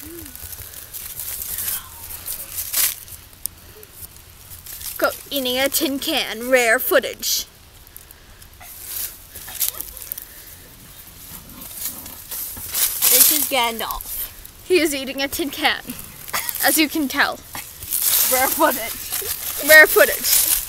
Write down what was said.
Goat eating a tin can, rare footage. This is Gandalf. He is eating a tin can, as you can tell. Rare footage. Rare footage.